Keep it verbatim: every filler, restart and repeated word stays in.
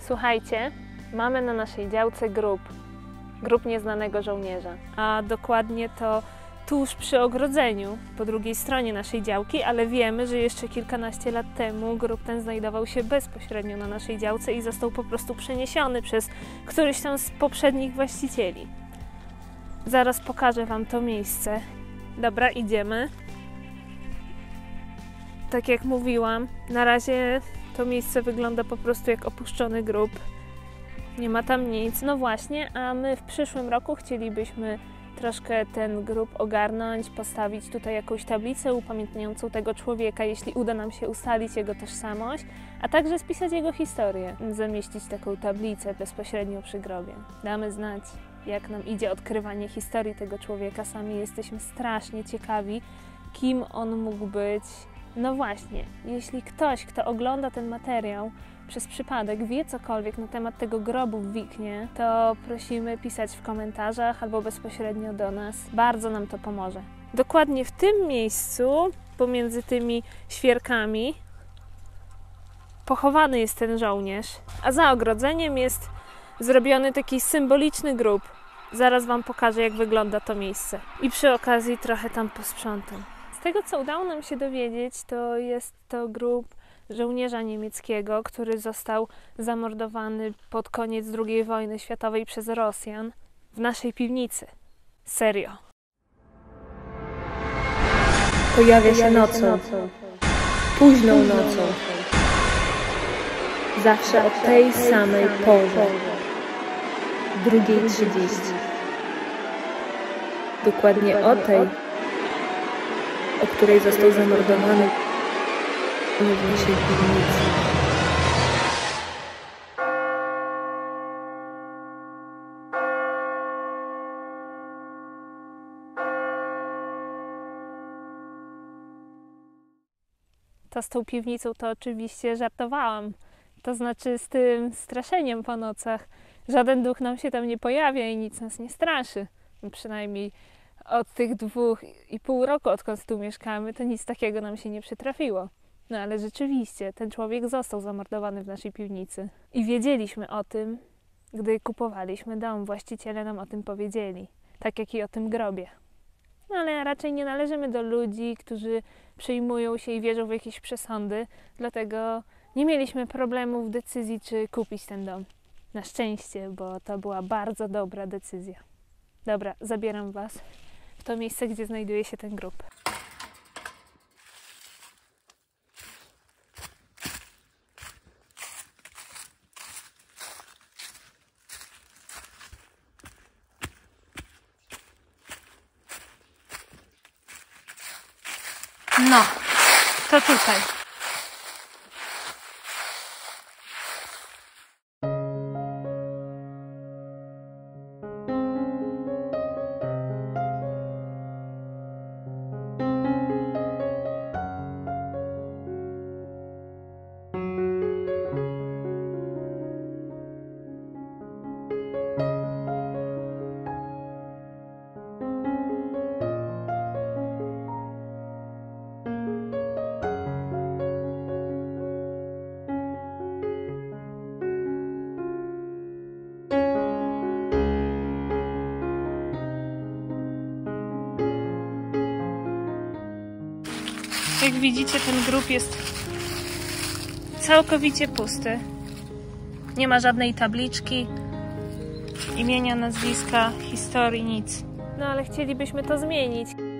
Słuchajcie, mamy na naszej działce grób. Grób nieznanego żołnierza. A dokładnie to tuż przy ogrodzeniu, po drugiej stronie naszej działki, ale wiemy, że jeszcze kilkanaście lat temu grób ten znajdował się bezpośrednio na naszej działce i został po prostu przeniesiony przez któryś tam z poprzednich właścicieli. Zaraz pokażę Wam to miejsce. Dobra, idziemy. Tak jak mówiłam, na razie to miejsce wygląda po prostu jak opuszczony grób. Nie ma tam nic. No właśnie, a my w przyszłym roku chcielibyśmy troszkę ten grób ogarnąć, postawić tutaj jakąś tablicę upamiętniającą tego człowieka, jeśli uda nam się ustalić jego tożsamość, a także spisać jego historię. Zamieścić taką tablicę bezpośrednio przy grobie. Damy znać, jak nam idzie odkrywanie historii tego człowieka. Sami jesteśmy strasznie ciekawi, kim on mógł być. No właśnie, jeśli ktoś, kto ogląda ten materiał przez przypadek, wie cokolwiek na temat tego grobu w Wiknie, to prosimy pisać w komentarzach albo bezpośrednio do nas. Bardzo nam to pomoże. Dokładnie w tym miejscu, pomiędzy tymi świerkami, pochowany jest ten żołnierz, a za ogrodzeniem jest zrobiony taki symboliczny grób. Zaraz Wam pokażę, jak wygląda to miejsce. I przy okazji trochę tam posprzątam. Z tego, co udało nam się dowiedzieć, to jest to grób żołnierza niemieckiego, który został zamordowany pod koniec drugiej wojny światowej przez Rosjan w naszej piwnicy. Serio. Pojawia się nocą, późną nocą, zawsze o tej samej porze, drugiej trzydzieści. Dokładnie o tej, o której został zamordowany w naszej piwnicy. To z tą piwnicą to oczywiście żartowałam. To znaczy z tym straszeniem po nocach. Żaden duch nam się tam nie pojawia i nic nas nie straszy. Przynajmniej od tych dwóch i pół roku, odkąd tu mieszkamy, to nic takiego nam się nie przytrafiło. No ale rzeczywiście, ten człowiek został zamordowany w naszej piwnicy. I wiedzieliśmy o tym, gdy kupowaliśmy dom. Właściciele nam o tym powiedzieli. Tak jak i o tym grobie. No ale raczej nie należymy do ludzi, którzy przejmują się i wierzą w jakieś przesądy. Dlatego nie mieliśmy problemu w decyzji, czy kupić ten dom. Na szczęście, bo to była bardzo dobra decyzja. Dobra, zabieram Was w to miejsce, gdzie znajduje się ten grób. No, to tutaj. Jak widzicie, ten grób jest całkowicie pusty. Nie ma żadnej tabliczki, imienia, nazwiska, historii, nic. No ale chcielibyśmy to zmienić.